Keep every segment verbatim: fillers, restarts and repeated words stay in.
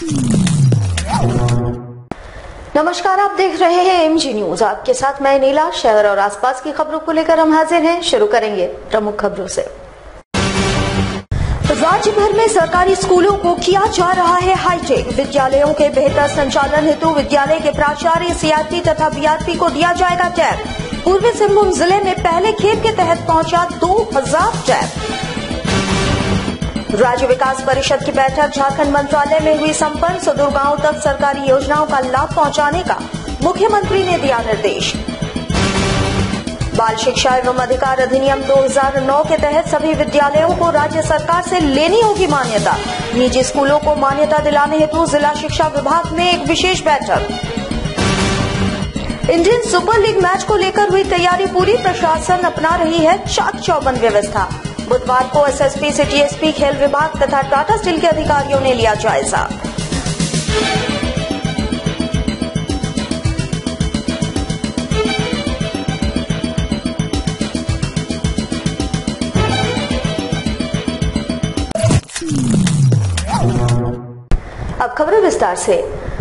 नमस्कार, आप देख रहे हैं एएमजी न्यूज। आपके साथ मैं नीला। शहर और आसपास की खबरों को लेकर हम हाजिर हैं। शुरू करेंगे प्रमुख खबरों से। राज्य भर में सरकारी स्कूलों को किया जा रहा है हाईटेक। विद्यालयों के बेहतर संचालन हेतु विद्यालय के प्राचार्य, सीआरपी तथा बीआरपी को दिया जाएगा टैब। पूर्वी सिंहभूम जिले में पहले खेप के तहत पहुंचा दो हजार टैब। राज्य विकास परिषद की बैठक झारखंड मंत्रालय में हुई संपन्न। सुदूर गांव तक सरकारी योजनाओं का लाभ पहुंचाने का मुख्यमंत्री ने दिया निर्देश। बाल शिक्षा एवं अधिकार अधिनियम दो हजार नौ के तहत सभी विद्यालयों को राज्य सरकार से लेनी होगी मान्यता। निजी स्कूलों को मान्यता दिलाने हेतु जिला शिक्षा विभाग में एक विशेष बैठक। इंडियन सुपर लीग मैच को लेकर हुई तैयारी पूरी। प्रशासन अपना रही है चाक चौबंद व्यवस्था। बुधवार को एसएसपी, सिटी एसपी, खेल विभाग तथा टाटा स्टील के अधिकारियों ने लिया जायजा। अब खबरें विस्तार से।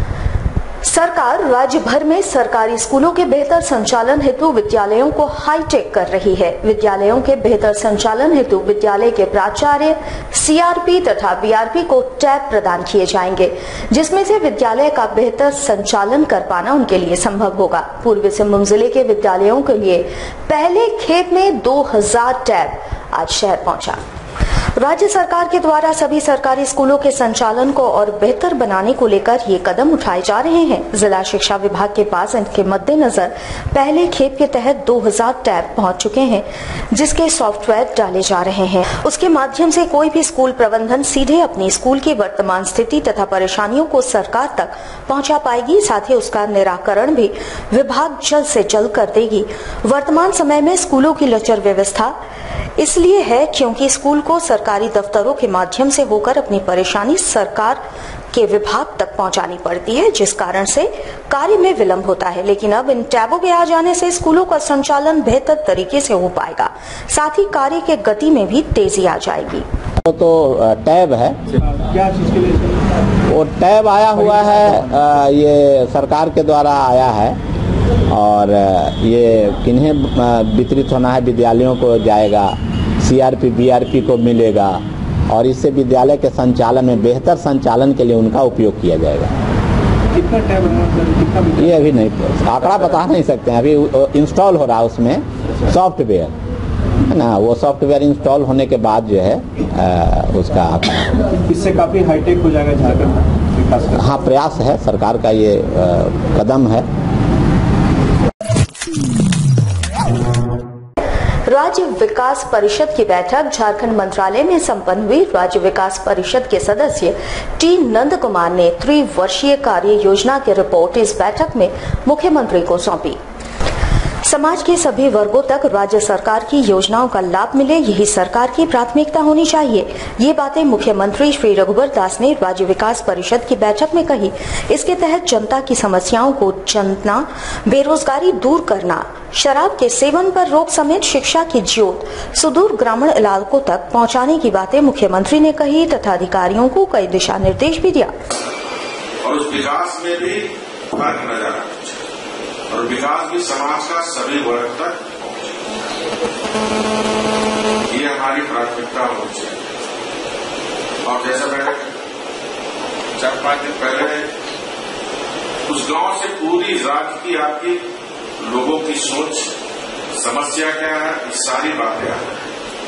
सरकार राज्य भर में सरकारी स्कूलों के बेहतर संचालन हेतु विद्यालयों को हाईटेक कर रही है। विद्यालयों के बेहतर संचालन हेतु विद्यालय के प्राचार्य, सीआरपी तथा बीआरपी को टैब प्रदान किए जाएंगे, जिसमें से विद्यालय का बेहतर संचालन कर पाना उनके लिए संभव होगा। पूर्वी सिंहभूम जिले के विद्यालयों के लिए पहले खेप में दो हजार टैब आज शहर पहुंचा। राज्य सरकार के द्वारा सभी सरकारी स्कूलों के संचालन को और बेहतर बनाने को लेकर ये कदम उठाए जा रहे हैं। जिला शिक्षा विभाग के पास इनके मद्देनजर पहले खेप के तहत दो हजार टैब पहुंच चुके हैं, जिसके सॉफ्टवेयर डाले जा रहे हैं। उसके माध्यम से कोई भी स्कूल प्रबंधन सीधे अपनी स्कूल की वर्तमान स्थिति तथा परेशानियों को सरकार तक पहुंचा पाएगी। साथ ही उसका निराकरण भी विभाग जल्द से जल्द कर देगी। वर्तमान समय में स्कूलों की लचर व्यवस्था इसलिए है क्योंकि स्कूल को सरकारी दफ्तरों के माध्यम से होकर अपनी परेशानी सरकार के विभाग तक पहुंचानी पड़ती है, जिस कारण से कार्य में विलंब होता है। लेकिन अब इन टैबों के आ जाने से स्कूलों का संचालन बेहतर तरीके से हो पाएगा। साथ ही कार्य के गति में भी तेजी आ जाएगी। तो टैब है, क्या चीज के लिए वो टैब आया हुआ है, ये सरकार के द्वारा आया है और ये किन्हें वितरित होना है, विद्यालयों को जाएगा, सीआरपी बीआरपी को मिलेगा और इससे विद्यालय के संचालन में बेहतर संचालन के लिए उनका उपयोग किया जाएगा। कितना टैब है? ये अभी नहीं, आंकड़ा बता नहीं सकते हैं। अभी इंस्टॉल हो रहा है उसमें सॉफ्टवेयर, है ना। वो सॉफ्टवेयर इंस्टॉल होने के बाद जो है आ, उसका इससे काफी हाईटेक हो जाएगा झारखंड विकास। हाँ, प्रयास है सरकार का, ये आ, कदम है। राज्य विकास परिषद की बैठक झारखंड मंत्रालय में संपन्न हुई। राज्य विकास परिषद के सदस्य टी नंद कुमार ने त्रिवर्षीय कार्य योजना की रिपोर्ट इस बैठक में मुख्यमंत्री को सौंपी। समाज के सभी वर्गों तक राज्य सरकार की योजनाओं का लाभ मिले, यही सरकार की प्राथमिकता होनी चाहिए। ये बातें मुख्यमंत्री श्री रघुवर दास ने राज्य विकास परिषद की बैठक में कही। इसके तहत जनता की समस्याओं को जानना, बेरोजगारी दूर करना, शराब के सेवन पर रोक समेत शिक्षा की ज्योत सुदूर ग्रामीण इलाकों तक पहुंचाने की बातें मुख्यमंत्री ने कही तथा अधिकारियों को कई दिशा निर्देश भी दिया। और उस विकास में भी फर्क नजर आता है और विकास भी समाज का सभी वर्ग तक पहुंचे, ये हमारी प्राथमिकता होनी चाहिए। और जैसा मैंने चार पांच दिन पहले उस गांव से पूरी राज्य की आपकी लोगों की सोच, समस्या क्या है, ये सारी बातें आ रही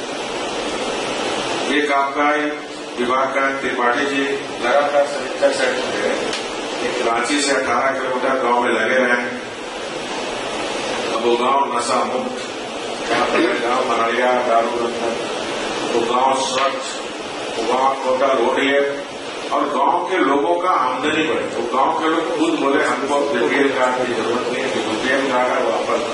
हैं। एक आपका विभाग का त्रिपाठी जी लगातार समीक्षा सेंटर है, एक रांची से अठारह किलोमीटर गांव में लगे रहे। अब वो गांव नशा मुक्त, गांव मनालिया दारू, वो गांव स्वच्छ, वो गांव छोटा रोडिए और गांव के लोगों का आमदनी बढ़े। तो गांव के लोग खुद बोले हमको बीपीएल कार्ड की जरूरत नहीं है, बीपीएल कार्ड है वापस।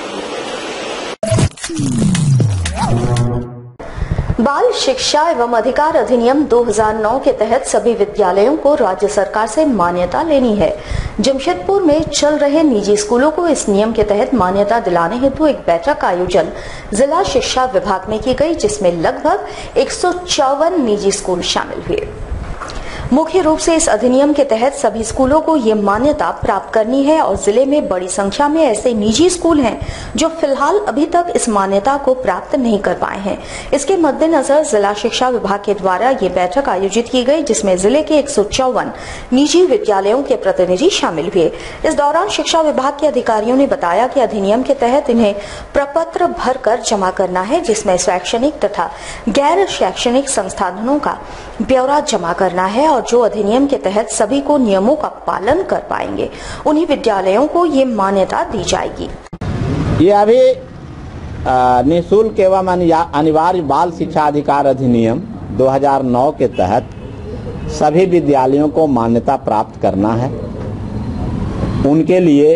बाल शिक्षा एवं अधिकार अधिनियम दो हजार नौ के तहत सभी विद्यालयों को राज्य सरकार से मान्यता लेनी है। जमशेदपुर में चल रहे निजी स्कूलों को इस नियम के तहत मान्यता दिलाने हेतु एक बैठक का आयोजन जिला शिक्षा विभाग में की गई, जिसमें लगभग एक सौ चौवन निजी स्कूल शामिल हुए। मुख्य रूप से इस अधिनियम के तहत सभी स्कूलों को ये मान्यता प्राप्त करनी है और जिले में बड़ी संख्या में ऐसे निजी स्कूल हैं जो फिलहाल अभी तक इस मान्यता को प्राप्त नहीं कर पाए हैं। इसके मद्देनजर जिला शिक्षा विभाग के द्वारा ये बैठक आयोजित की गई, जिसमें जिले के एक सौ चौवन निजी विद्यालयों के प्रतिनिधि शामिल हुए। इस दौरान शिक्षा विभाग के अधिकारियों ने बताया कि अधिनियम के तहत इन्हें प्रपत्र भरकर जमा करना है, जिसमें शैक्षणिक तथा गैर शैक्षणिक संस्थानों का ब्यौरा जमा करना है और जो अधिनियम के तहत सभी को नियमों का पालन कर पाएंगे उन्हीं विद्यालयों को ये मान्यता दी जाएगी। ये अभी निःशुल्क एवं अनिवार्य बाल शिक्षा अधिकार अधिनियम दो हज़ार नौ के तहत सभी विद्यालयों को मान्यता प्राप्त करना है। उनके लिए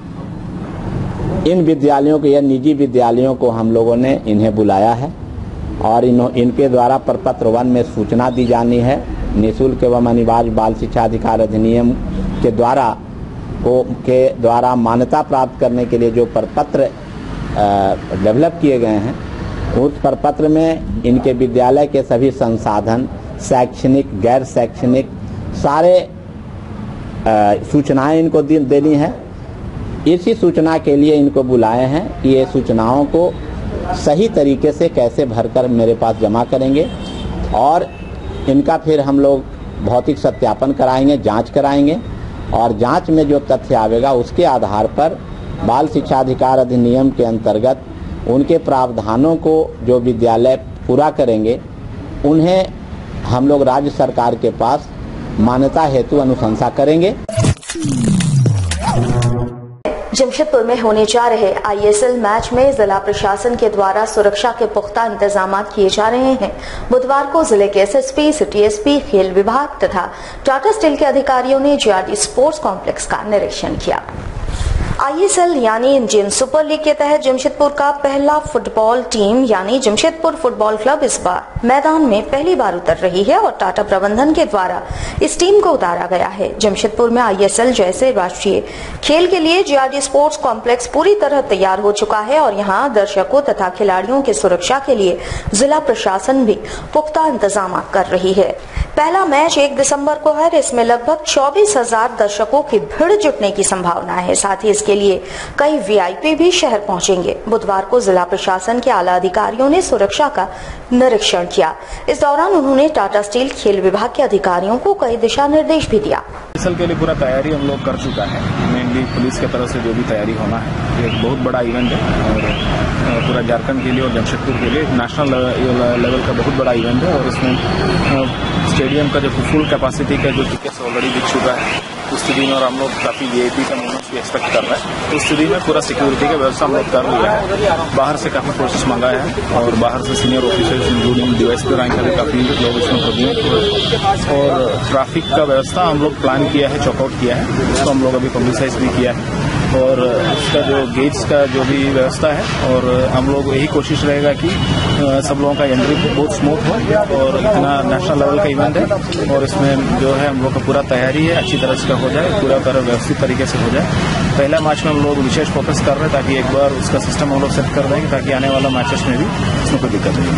इन विद्यालयों को या निजी विद्यालयों को हम लोगों ने इन्हें बुलाया है और इन इनके द्वारा प्रपत्र वन में सूचना दी जानी है। निःशुल्क एवं अनिवार्य बाल शिक्षा अधिकार अधिनियम के द्वारा को के द्वारा मान्यता प्राप्त करने के लिए जो प्रपत्र डेवलप किए गए हैं, उस प्रपत्र में इनके विद्यालय के सभी संसाधन, शैक्षणिक गैर शैक्षणिक सारे सूचनाएं इनको देनी है। इसी सूचना के लिए इनको बुलाए हैं कि ये सूचनाओं को सही तरीके से कैसे भरकर मेरे पास जमा करेंगे और इनका फिर हम लोग भौतिक सत्यापन कराएंगे, जांच कराएंगे और जांच में जो तथ्य आवेगा उसके आधार पर बाल शिक्षा अधिकार अधिनियम के अंतर्गत उनके प्रावधानों को जो विद्यालय पूरा करेंगे उन्हें हम लोग राज्य सरकार के पास मान्यता हेतु अनुशंसा करेंगे। जमशेदपुर में होने जा रहे आई एस एल मैच में जिला प्रशासन के द्वारा सुरक्षा के पुख्ता इंतजाम किए जा रहे हैं। बुधवार को जिले के S S P, city S P, खेल विभाग तथा टाटा स्टील के अधिकारियों ने J R D sports complex का निरीक्षण किया। आई एस एल यानी इंडियन सुपर लीग के तहत जमशेदपुर का पहला फुटबॉल टीम यानी जमशेदपुर फुटबॉल क्लब इस बार मैदान में पहली बार उतर रही है और टाटा प्रबंधन के द्वारा इस टीम को उतारा गया है। जमशेदपुर में आई एस एल जैसे राष्ट्रीय खेल के लिए J R D sports complex पूरी तरह तैयार हो चुका है और यहाँ दर्शकों तथा खिलाड़ियों की सुरक्षा के लिए जिला प्रशासन भी पुख्ता इंतजाम कर रही है। पहला मैच एक दिसंबर को है। इसमें लगभग चौबीस हजार दर्शकों की भीड़ जुटने की संभावना है। साथ ही इसके लिए कई वी आई पी भी शहर पहुंचेंगे। बुधवार को जिला प्रशासन के आला अधिकारियों ने सुरक्षा का निरीक्षण किया। इस दौरान उन्होंने टाटा स्टील खेल विभाग के अधिकारियों को कई दिशा निर्देश भी दिया। इसल के लिए पूरा तैयारी हम लोग कर चुका है। मेनली पुलिस की तरफ से जो भी तैयारी होना है, एक बहुत बड़ा इवेंट है और पूरा झारखंड के लिए और जमशेदपुर के लिए नेशनल लेवल का बहुत बड़ा इवेंट है और इसमें स्टेडियम का जो फुल कैपेसिटी का जो टिकट्स ऑलरेडी बिक चुका है उस स्थिति में और हम लोग काफी वी आई पी का मोमेंट्स भी एक्सपेक्ट कर रहे हैं। उस स्थिति में पूरा सिक्योरिटी का व्यवस्था हम लोग कर लिया है। बाहर से काफी फोर्सेस मंगाए हैं और बाहर से senior officers including D S P rank के काफी लोग इसमें प्रभु और ट्रैफिक का व्यवस्था हम लोग प्लान किया है, चॉकआउट किया है, उसको हम लोग अभी पब्लिसाइज भी किया है और उसका जो गेट्स का जो भी व्यवस्था है और हम लोग यही कोशिश रहेगा कि सब लोगों का एंट्री बहुत स्मूथ हो और इतना नेशनल लेवल का इवेंट है और इसमें जो है हम लोग का पूरा तैयारी है अच्छी तरह से हो जाए, पूरा तरह व्यवस्थित तरीके से हो जाए। पहला मैच में हम लोग विशेष फोकस कर रहे हैं ताकि एक बार उसका सिस्टम हम लोग सेट कर देंगे ताकि आने वाला मैचेस में भी इसमें कोई दिक्कत नहीं।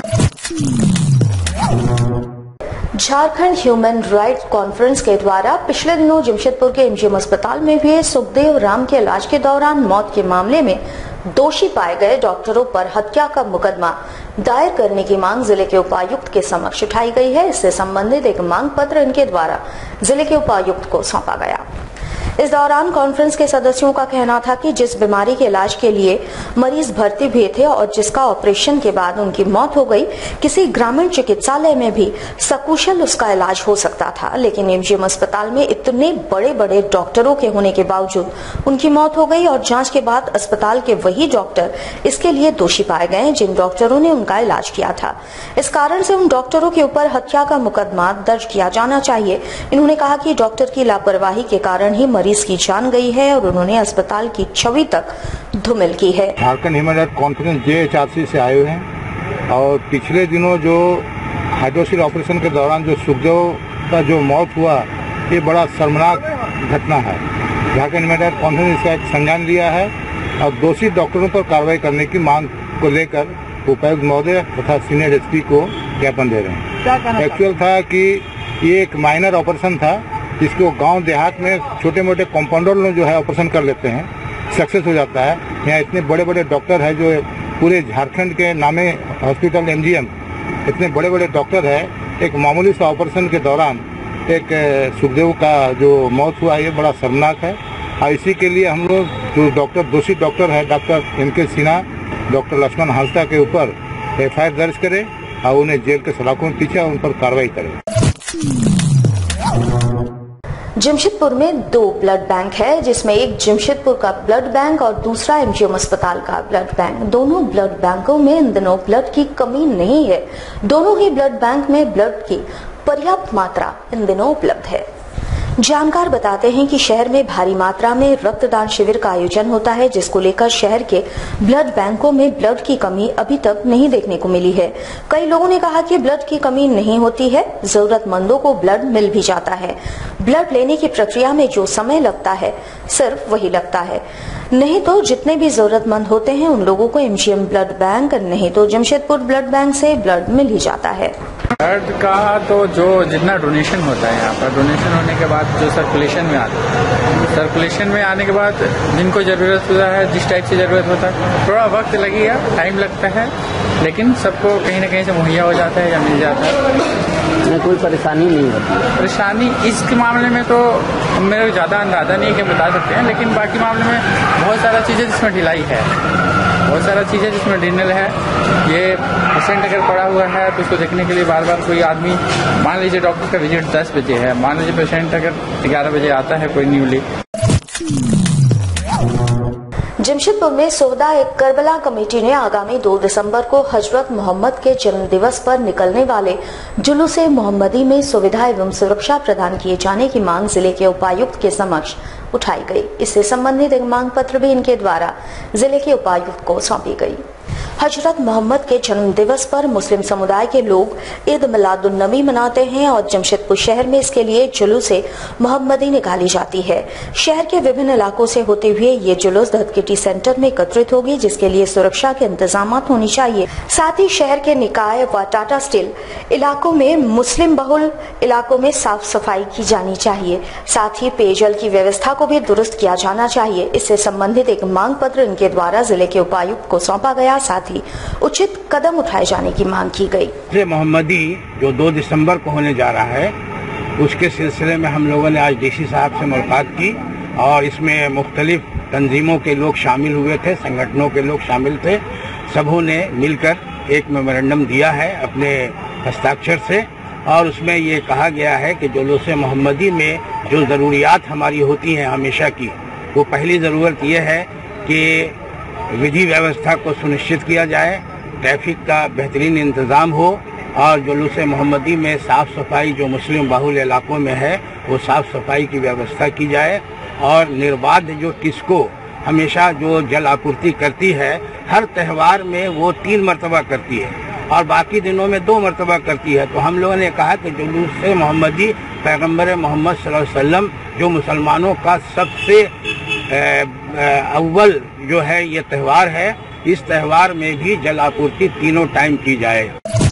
झारखंड ह्यूमन राइट्स कॉन्फ्रेंस के द्वारा पिछले दिनों जमशेदपुर के एम जी अस्पताल में हुए सुखदेव राम के इलाज के दौरान मौत के मामले में दोषी पाए गए डॉक्टरों पर हत्या का मुकदमा दायर करने की मांग जिले के उपायुक्त के समक्ष उठाई गई है। इससे संबंधित एक मांग पत्र इनके द्वारा जिले के उपायुक्त को सौंपा गया। इस दौरान कॉन्फ्रेंस के सदस्यों का कहना था कि जिस बीमारी के इलाज के लिए मरीज भर्ती हुए थे और जिसका ऑपरेशन के बाद उनकी मौत हो गई, किसी ग्रामीण चिकित्सालय में भी सकुशल उसका इलाज हो सकता था, लेकिन एमजीएम अस्पताल में इतने बड़े बड़े डॉक्टरों के होने के बावजूद उनकी मौत हो गई और जांच के बाद अस्पताल के वही डॉक्टर इसके लिए दोषी पाए गए जिन डॉक्टरों ने उनका इलाज किया था। इस कारण से उन डॉक्टरों के ऊपर हत्या का मुकदमा दर्ज किया जाना चाहिए। इन्होंने कहा कि डॉक्टर की लापरवाही के कारण ही मरीज की जान गई है और उन्होंने अस्पताल की छवि तक धूमिल की है। Jharkhand human rights conference J H R C से आए हुए हैं और पिछले दिनों जो हाइड्रोसिल ऑपरेशन के दौरान जो सुखदेव का जो मौत हुआ, ये बड़ा शर्मनाक घटना है। झारखंड ह्यूमन राइट्स कॉन्फ्रेंस इसका एक संज्ञान लिया है और दोषी डॉक्टरों पर कार्रवाई करने की मांग को लेकर उपायुक्त महोदय तथा सीनियर एस पी को ज्ञापन दे रहे हैं। एक्चुअल था कि ये एक माइनर ऑपरेशन था जिसको गांव देहात में छोटे मोटे कंपाउंडर लोग जो है ऑपरेशन कर लेते हैं, सक्सेस हो जाता है। यहाँ इतने बड़े बड़े डॉक्टर है जो पूरे झारखंड के नामे हॉस्पिटल एमजीएम, इतने बड़े बड़े डॉक्टर है। एक मामूली सा ऑपरेशन के दौरान एक सुखदेव का जो मौत हुआ ये बड़ा शर्मनाक है। और इसी के लिए हम लोग जो डॉक्टर दोषी डॉक्टर है डॉक्टर एम के सिन्हा, डॉक्टर लक्ष्मण हांसदा के ऊपर एफ आई आर दर्ज करे और उन्हें जेल के सलाखों में पीछे उन पर कार्रवाई करे। जमशेदपुर में दो ब्लड बैंक है, जिसमें एक जमशेदपुर का ब्लड बैंक और दूसरा एमजी अस्पताल का ब्लड बैंक। दोनों ब्लड बैंकों में इन दिनों ब्लड की कमी नहीं है। दोनों ही ब्लड बैंक में ब्लड की पर्याप्त मात्रा इन दिनों उपलब्ध है। जानकार बताते हैं कि शहर में भारी मात्रा में रक्तदान शिविर का आयोजन होता है, जिसको लेकर शहर के ब्लड बैंकों में ब्लड की कमी अभी तक नहीं देखने को मिली है। कई लोगों ने कहा कि ब्लड की कमी नहीं होती है, जरूरतमंदों को ब्लड मिल भी जाता है। ब्लड लेने की प्रक्रिया में जो समय लगता है सिर्फ वही लगता है, नहीं तो जितने भी जरूरतमंद होते हैं उन लोगों को एमजीएम ब्लड बैंक नहीं तो जमशेदपुर ब्लड बैंक से ब्लड मिल ही जाता है। ब्लड का तो जो जितना डोनेशन होता है यहाँ पर, डोनेशन होने के बाद जो सर्कुलेशन में आता है, सर्कुलेशन में आने के बाद जिनको जरूरत होता है, जिस टाइप से जरूरत होता है, थोड़ा वक्त लगेगा, टाइम लगता है, लेकिन सबको कहीं ना कहीं से मुहैया हो जाता है या मिल जाता है। कोई परेशानी नहीं होती। परेशानी इस मामले में तो मेरे को ज़्यादा अंदाजा नहीं है कि बता सकते हैं, लेकिन बाकी मामले में बहुत सारा चीज़ें जिसमें ढिलाई है, बहुत सारा चीज़ें जिसमें डिनल है। ये पेशेंट अगर पड़ा हुआ है तो उसको देखने के लिए बार बार कोई आदमी, मान लीजिए डॉक्टर का विजिट दस बजे है, मान लीजिए पेशेंट अगर ग्यारह बजे आता है कोई न्यूली। जमशेदपुर में सोहदा एक करबला कमेटी ने आगामी दो दिसंबर को हजरत मोहम्मद के जन्म दिवस पर निकलने वाले जुलूसे मोहम्मदी में सुविधा एवं सुरक्षा प्रदान किए जाने की मांग जिले के उपायुक्त के समक्ष उठाई गई। इससे संबंधित एक मांग पत्र भी इनके द्वारा जिले के उपायुक्त को सौंपी गई। हजरत मोहम्मद के जन्म दिवस पर मुस्लिम समुदाय के लोग ईद मिलादुन नबी मनाते हैं और जमशेदपुर शहर में इसके लिए जुलूसे मोहम्मदी निकाली जाती है। शहर के विभिन्न इलाकों से होते हुए ये जुलूस धतकिटी सेंटर में एकत्रित होगी, जिसके लिए सुरक्षा के इंतजाम होनी चाहिए। साथ ही शहर के निकाय व टाटा स्टील इलाकों में, मुस्लिम बहुल इलाकों में साफ सफाई की जानी चाहिए। साथ ही पेयजल की व्यवस्था को भी दुरुस्त किया जाना चाहिए। इससे संबंधित एक मांग पत्र इनके द्वारा जिले के उपायुक्त को सौंपा गया। साथ ही उचित कदम उठाए जाने की मांग की गई। ये मोहम्मदी जो दो दिसंबर को होने जा रहा है, उसके सिलसिले में हम लोगों ने आज डीसी साहब से मुलाकात की और इसमें मुख्तलिफ तंजीमों के लोग शामिल हुए थे, संगठनों के लोग शामिल थे। सबों ने मिलकर एक मेमोरेंडम दिया है अपने हस्ताक्षर से और उसमें ये कहा गया है कि जुलूसे मोहम्मदी में जो ज़रूरियात हमारी होती हैं हमेशा की, वो पहली ज़रूरत ये है कि विधि व्यवस्था को सुनिश्चित किया जाए, ट्रैफिक का बेहतरीन इंतज़ाम हो और जुलूसे मोहम्मदी में साफ़ सफाई जो मुस्लिम बाहुल इलाकों में है वो साफ़ सफाई की व्यवस्था की जाए और निर्बाध जो टिस्को हमेशा जो जल आपूर्ति करती है, हर त्यौहार में वो तीन मरतबा करती है और बाकी दिनों में दो मरतबा करती है। तो हम लोगों ने कहा कि जुलूसे मोहम्मदी पैगम्बर मोहम्मद सल्लल्लाहु अलैहि वसल्लम जो मुसलमानों का सबसे अव्वल जो है ये त्यौहार है, इस त्यौहार में भी जल आपूर्ति तीनों टाइम की जाए।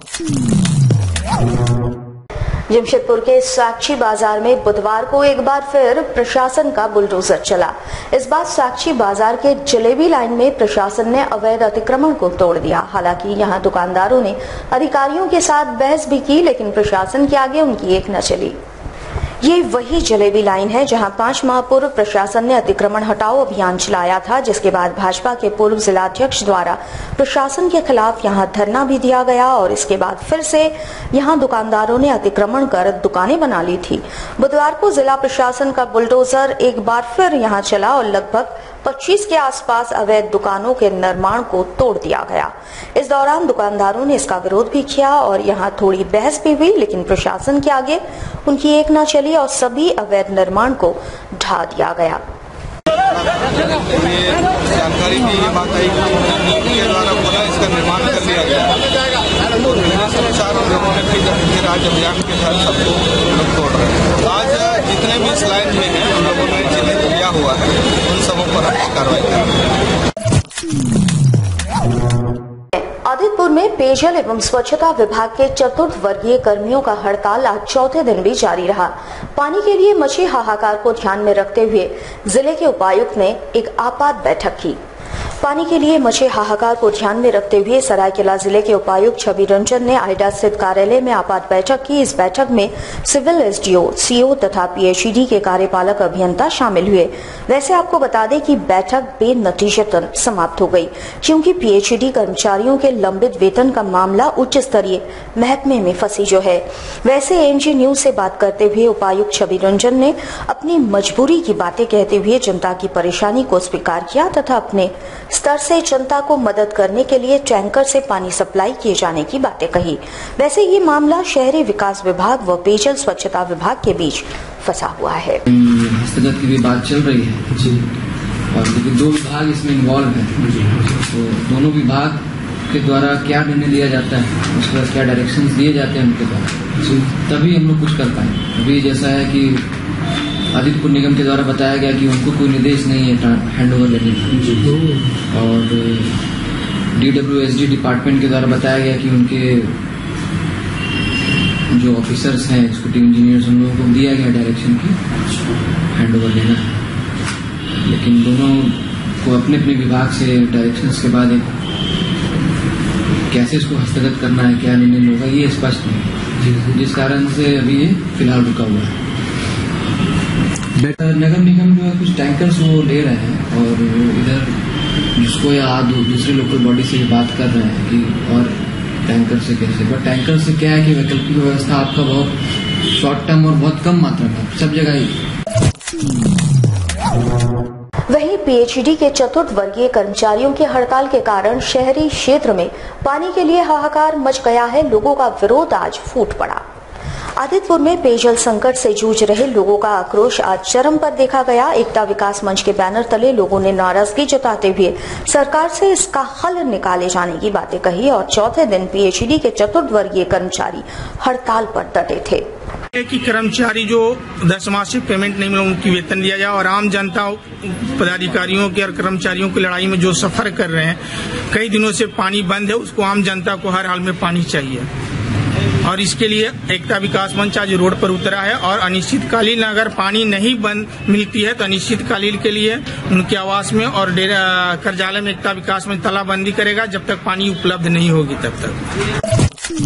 जमशेदपुर के साक्षी बाजार में बुधवार को एक बार फिर प्रशासन का बुलडोजर चला। इस बार साक्षी बाजार के जलेबी लाइन में प्रशासन ने अवैध अतिक्रमण को तोड़ दिया। हालांकि यहां दुकानदारों ने अधिकारियों के साथ बहस भी की, लेकिन प्रशासन के आगे उनकी एक न चली। ये वही जलेबी लाइन है जहां पांच माह पूर्व प्रशासन ने अतिक्रमण हटाओ अभियान चलाया था, जिसके बाद भाजपा के पूर्व जिलाध्यक्ष द्वारा प्रशासन के खिलाफ यहां धरना भी दिया गया और इसके बाद फिर से यहां दुकानदारों ने अतिक्रमण कर दुकानें बना ली थी। बुधवार को जिला प्रशासन का बुलडोजर एक बार फिर यहां चला और लगभग पच्चीस के आसपास अवैध दुकानों के निर्माण को तोड़ दिया गया। इस दौरान दुकानदारों ने इसका विरोध भी किया और यहां थोड़ी बहस भी हुई, लेकिन प्रशासन के आगे उनकी एक न चली और सभी अवैध निर्माण को ढा दिया गया। ये जानकारी में ये बात आई कि के द्वारा बोला इसका निर्माण कर दिया गया। तो मेरे अनुसार हम लोगों ने फिर आज अभियान के तहत सबको लोग तोड़ रहे हैं। आज जितने भी इस लाइन में हैं उन लोगों ने जिन्हें दिया हुआ है उन सबों पर कार्रवाई करेंगे। आदितपुर में पेयजल एवं स्वच्छता विभाग के चतुर्थ वर्गीय कर्मियों का हड़ताल आज चौथे दिन भी जारी रहा। पानी के लिए मची हाहाकार को ध्यान में रखते हुए जिले के उपायुक्त ने एक आपात बैठक की। पानी के लिए मचे हाहाकार को ध्यान में रखते हुए सरायकेला जिले के उपायुक्त छवि रंजन ने आइडा स्थित कार्यालय में आपात बैठक की। इस बैठक में सिविल एसडीओ, सीओ तथा पीएचईडी के कार्यपालक अभियंता शामिल हुए। वैसे आपको बता दें कि बैठक बेनतीजतन समाप्त हो गई, क्योंकि पीएचईडी कर्मचारियों के लंबित वेतन का मामला उच्च स्तरीय महकमे में फंसी जो है। वैसे एएमजी न्यूज से बात करते हुए उपायुक्त छवि रंजन ने अपनी मजबूरी की बातें कहते हुए जनता की परेशानी को स्वीकार किया तथा अपने स्तर से जनता को मदद करने के लिए टैंकर से पानी सप्लाई किए जाने की बातें कही। वैसे ये मामला शहरी विकास विभाग व पेयजल स्वच्छता विभाग के बीच फंसा हुआ है। हस्तगत की भी बात चल रही है जी, और क्योंकि दो विभाग इसमें इन्वॉल्व है, तो दोनों विभाग के द्वारा क्या निर्णय लिया जाता है, उसके बाद क्या डायरेक्शंस दिए जाते हैं उनके द्वारा, तभी हम लोग कुछ कर पाए। अभी जैसा है कि आदित्यपुर निगम के द्वारा बताया गया कि उनको कोई निर्देश नहीं है हैंड ओवर लेने का, और डीडब्ल्यूएसडी डिपार्टमेंट के द्वारा बताया गया कि उनके जो ऑफिसर्स हैं, एग्जीक्यूटिव इंजीनियर्स, उन लोगों को दिया गया डायरेक्शन की हैंड ओवर लेना है, लेकिन दोनों को अपने अपने विभाग से डायरेक्शंस के बाद एक कैसे इसको हस्तगत करना है, क्या निर्णय होगा, ये स्पष्ट नहीं, जिस कारण से अभी ये फिलहाल रुका हुआ है। नगर निगम जो है कुछ टैंकर्स वो ले रहे हैं, और इधर जिसको या दूसरे लोकल बॉडी से बात कर रहे हैं कि और टैंकर से कैसे, बट टैंकर से क्या है कि वैकल्पिक व्यवस्था आपका बहुत शॉर्ट टर्म और बहुत कम मात्रा में सब जगह ही। वहीं पीएचईडी के चतुर्थ वर्गीय कर्मचारियों की हड़ताल के कारण शहरी क्षेत्र में पानी के लिए हाहाकार मच गया है। लोगों का विरोध आज फूट पड़ा। आदित्यपुर में पेयजल संकट से जूझ रहे लोगों का आक्रोश आज चरम पर देखा गया। एकता विकास मंच के बैनर तले लोगों ने नाराजगी जताते हुए सरकार से इसका हल निकाले जाने की बातें कही, और चौथे दिन पीएचईडी के चतुर्थ वर्गीय कर्मचारी हड़ताल पर डटे थे कि कर्मचारी जो दस मासिक पेमेंट नहीं मिला उनकी वेतन दिया जाए, और आम जनता पदाधिकारियों के और कर्मचारियों की लड़ाई में जो सफर कर रहे हैं, कई दिनों से पानी बंद है, उसको आम जनता को हर हाल में पानी चाहिए, और इसके लिए एकता विकास मंच आज रोड पर उतरा है। और अनिश्चितकालीन अगर पानी नहीं बंद मिलती है तो अनिश्चितकालीन के लिए उनके आवास में और डेरा कार्यालय में एकता विकास मंच तालाबंदी करेगा, जब तक पानी उपलब्ध नहीं होगी तब तक।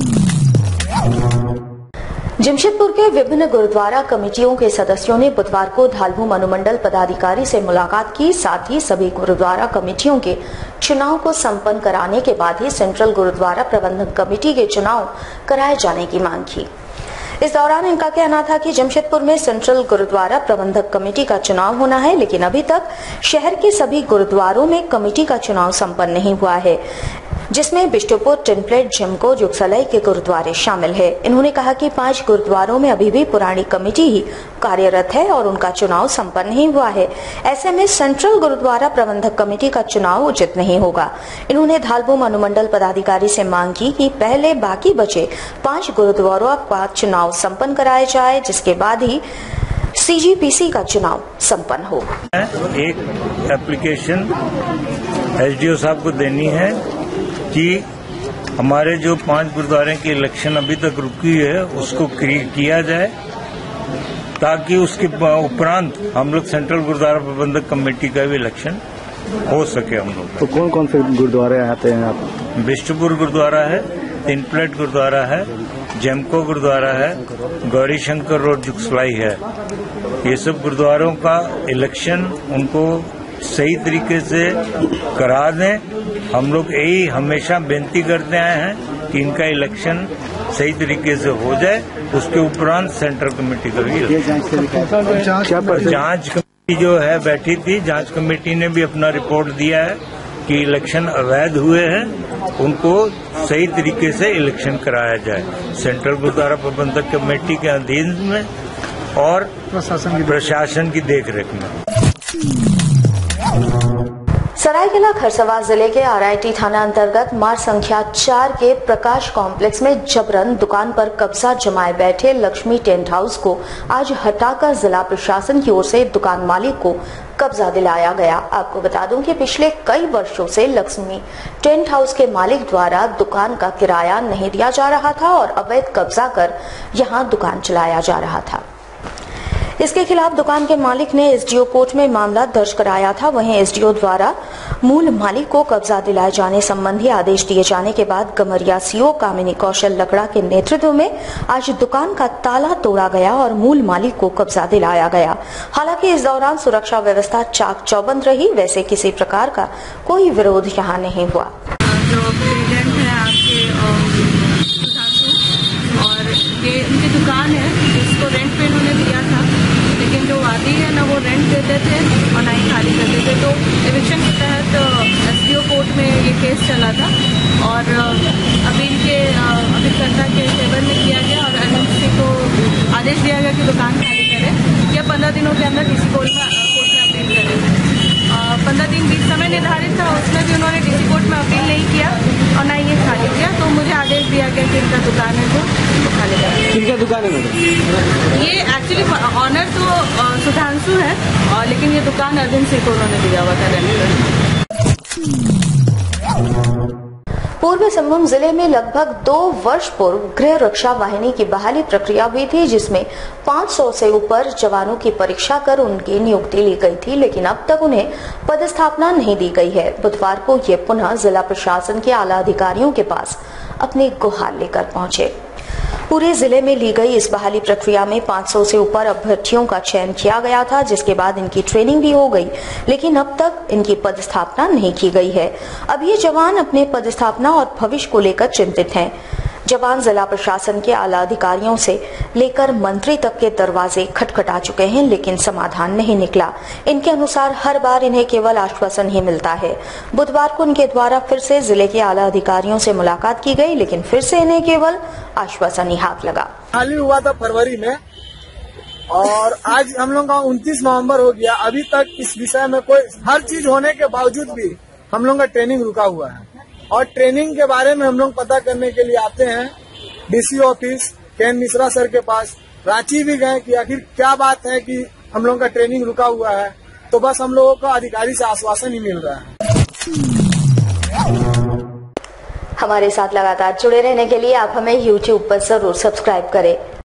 जमशेदपुर के विभिन्न गुरुद्वारा कमेटियों के सदस्यों ने बुधवार को धालभूम अनुमंडल पदाधिकारी से मुलाकात की। साथ ही सभी गुरुद्वारा कमेटियों के चुनाव को संपन्न कराने के बाद ही सेंट्रल गुरुद्वारा प्रबंधक कमेटी के चुनाव कराए जाने की मांग की। इस दौरान इनका कहना था कि जमशेदपुर में सेंट्रल गुरुद्वारा प्रबंधक कमेटी का चुनाव होना है, लेकिन अभी तक शहर के सभी गुरुद्वारों में कमेटी का चुनाव संपन्न नहीं हुआ है, जिसमें बिष्टुपुर, टिनप्लेट, जमको, जुगसलाई के गुरुद्वारे शामिल है। इन्होंने कहा कि पांच गुरुद्वारों में अभी भी पुरानी कमेटी ही कार्यरत है और उनका चुनाव संपन्न नहीं हुआ है। ऐसे में सेंट्रल गुरुद्वारा प्रबंधक कमेटी का चुनाव उचित नहीं होगा। इन्होंने धालभूम अनुमंडल पदाधिकारी से मांग की कि पहले बाकी बचे पांच गुरुद्वारों का चुनाव संपन्न कराया जाए, जिसके बाद ही सीजीपीसी का चुनाव संपन्न हो। एक एप्लीकेशन एसडीओ साहब को देनी है कि हमारे जो पांच गुरुद्वारे के इलेक्शन अभी तक रुकी है उसको किया जाए, ताकि उसके उपरांत हम लोग सेंट्रल गुरुद्वारा प्रबंधक कमेटी का भी इलेक्शन हो सके हम लोग। तो कौन कौन से गुरुद्वारे आते हैं आप? बिष्टुपुर गुरुद्वारा है, तिनप्लेट गुरुद्वारा है, जमको गुरुद्वारा है, गौरी शंकर रोड जुगसलाई है। ये सब गुरुद्वारों का इलेक्शन उनको सही तरीके से करा दें। हम लोग यही हमेशा बेनती करते आए हैं कि इनका इलेक्शन सही तरीके से हो जाए, उसके उपरांत सेंट्रल कमेटी का भी जांच कमेटी जो है बैठी थी, जांच कमेटी ने भी अपना रिपोर्ट दिया है कि इलेक्शन अवैध हुए हैं, उनको सही तरीके से इलेक्शन कराया जाए सेंट्रल गुरुद्वारा प्रबंधक कमेटी के अधीन में और प्रशासन की देख रेख में। सरायकेला खरसावां जिले के आरआईटी थाना अंतर्गत मार्ग संख्या चार के प्रकाश कॉम्प्लेक्स में जबरन दुकान पर कब्जा जमाए बैठे लक्ष्मी टेंट हाउस को आज हटाकर जिला प्रशासन की ओर से दुकान मालिक को कब्जा दिलाया गया। आपको बता दूं कि पिछले कई वर्षों से लक्ष्मी टेंट हाउस के मालिक द्वारा दुकान का किराया नहीं दिया जा रहा था और अवैध कब्जा कर यहां दुकान चलाया जा रहा था। इसके खिलाफ दुकान के मालिक ने एसडीओ कोर्ट में मामला दर्ज कराया था। वहीं एसडीओ द्वारा मूल मालिक को कब्जा दिलाए जाने संबंधी आदेश दिए जाने के बाद गमरिया सीओ कामिनी कौशल लकड़ा के नेतृत्व में आज दुकान का ताला तोड़ा गया और मूल मालिक को कब्जा दिलाया गया। हालांकि इस दौरान सुरक्षा व्यवस्था चाक चौबंद रही। वैसे किसी प्रकार का कोई विरोध यहाँ नहीं हुआ। जो प्रेजेंट है आपके और ये उनकी दुकान है जिसको रेंट पे इन्होंने दिया था, लेकिन जो वादी है ना वो रेंट देते थे और ना ही खाली करते थे। तो एविक्शन के तहत एसडीओ कोर्ट में ये केस चला था और अपील के अभिकर्ता के फेवर में किया गया और एमएमसी को आदेश दिया गया कि दुकान खाली करे या पंद्रह दिनों के अंदर डीसी कोर्ट में कोर्ट में अपील करें। पंद्रह दिन बीच समय निर्धारित था, उसमें भी उन्होंने डीसी कोर्ट में अपील नहीं किया और ना ही ये खाली किया। तो मुझे आदेश दिया गया कि इनका दुकान है जो तो खाली करें। किनका दुकान है मैडम? ये एक्चुअली ऑनर तो सुधांशु है और लेकिन ये दुकान अर्जुन सिंह को उन्होंने दिया हुआ था रेंट। पूर्वी सिंहभूम जिले में लगभग दो वर्ष पूर्व गृह रक्षा वाहिनी की बहाली प्रक्रिया हुई थी, जिसमें पाँच सौ से ऊपर जवानों की परीक्षा कर उनकी नियुक्ति ली गई थी, लेकिन अब तक उन्हें पदस्थापना नहीं दी गई है। बुधवार को ये पुनः जिला प्रशासन के आला अधिकारियों के पास अपनी गुहार लेकर पहुंचे। पूरे जिले में ली गई इस बहाली प्रक्रिया में पाँच सौ से ऊपर अभ्यर्थियों का चयन किया गया था, जिसके बाद इनकी ट्रेनिंग भी हो गई, लेकिन अब तक इनकी पदस्थापना नहीं की गई है। अब ये जवान अपने पदस्थापना और भविष्य को लेकर चिंतित हैं। जवान जिला प्रशासन के आला अधिकारियों से लेकर मंत्री तक के दरवाजे खटखटा चुके हैं, लेकिन समाधान नहीं निकला। इनके अनुसार हर बार इन्हें केवल आश्वासन ही मिलता है। बुधवार को इनके द्वारा फिर से जिले के आला अधिकारियों से मुलाकात की गई, लेकिन फिर से इन्हें केवल आश्वासन ही हाथ लगा। हाल ही हुआ था फरवरी में और आज हम लोग का उनतीस नवम्बर हो गया। अभी तक इस विषय में कोई हर चीज होने के बावजूद भी हम लोग का ट्रेनिंग रुका हुआ है और ट्रेनिंग के बारे में हम लोग पता करने के लिए आते हैं डीसी ऑफिस केन मिश्रा सर के पास। रांची भी गए कि आखिर क्या बात है कि हम लोग का ट्रेनिंग रुका हुआ है, तो बस हम लोगों को अधिकारी से आश्वासन ही मिल रहा है। हमारे साथ लगातार जुड़े रहने के लिए आप हमें यूट्यूब पर जरूर सब्सक्राइब करें।